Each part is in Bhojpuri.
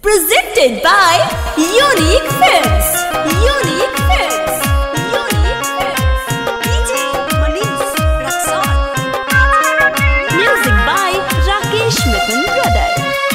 Presented by Unique Films. Unique Films. Unique Films. DJ Manish Raksol. Music by Rakesh Mithun Brother.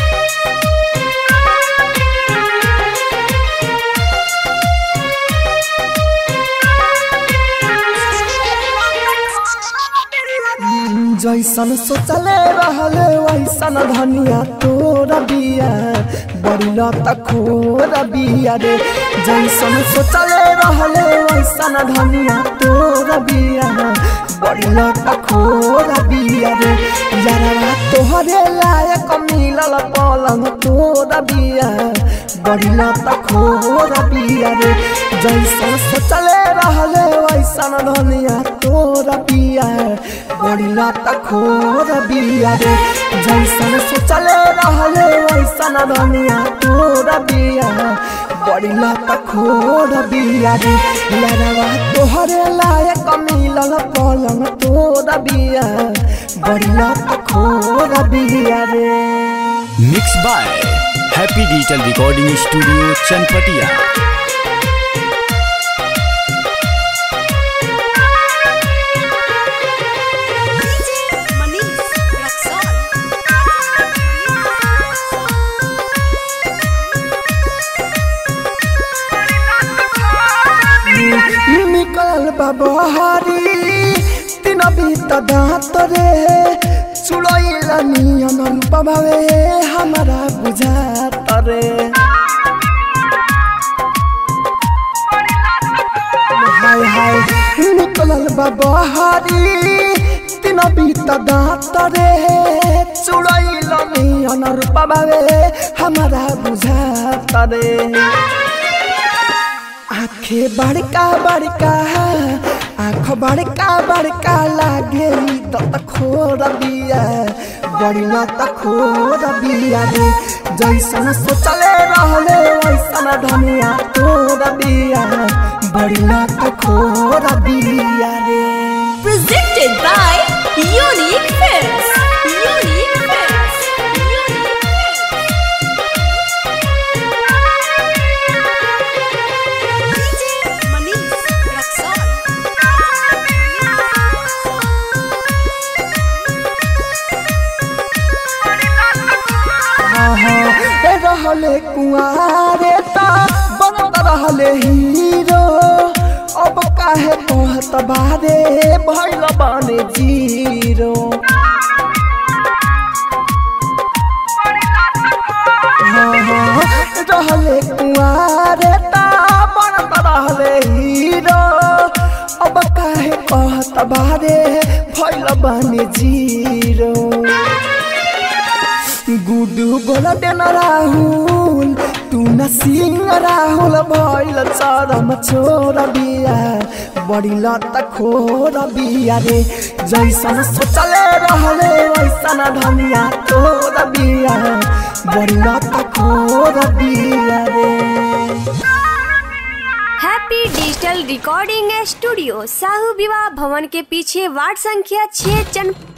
जैसन सोचले रहले वैसन धनिया तोरा बिया बड़ी लत खोरा बिया रे। जैसन सोचले रहले वैसन धनिया तोरा बिया बड़ी लत खोरा बिया रे। यारा तोहरे लायक मिलल पलंग तोरा बिया बड़ी लत खोरा बिया रे। जैसन सोचले रहले वैसन धनिया तोरा बिया बड़ी लत खोरा बिया रे। जैसन सोचले रहले वैसन धनिया तोरा बिया बड़ी लत खोरा बिया रे। यारवा तोहरे लायक मिलल पलंग तोरा बिया बड़ी लत खोरा बिया रे। Mix by happy digital recording studio Chanpatia. निकल बाबहारी तीन बीत दांत रे चुड़ैला नियन रूपभावे हमारा बुझात रे। हाय हाय निकल बाबहारी तीन बीत दांत रे चुड़ैला नियन रूपभावे हमारा बुझात रे। आँखें बड़का बड़का आँख बड़का बड़का लागे त खोरा बिया बड़ी लत खोरा बिया रे। जैसन सोचले रहले वैसन धनिया तोरा बिया बड़ी लत खोरा बिया रे। Presented by Unique Films. Unique Films. रहले कुआरे ता बनत रहले हीरो अब काहे कहत बारे भइल बने जीरो। रहले कुआरे ता बनत रहले हीरो अब काहे कहत बारे भइल बने जीरो। गुडू बोला देना राहुल तू न सिंह राहुल भइल चरम छोरा बिया बड़ी लत खोरा बिया रे। जैसन सोचले रहले वैसन धनिया तोरा बिया बड़ी लत खोरा बिया रे। Happy digital recording studio Sahu विवाह भवन के पीछे वार्ड संख्या 6 चन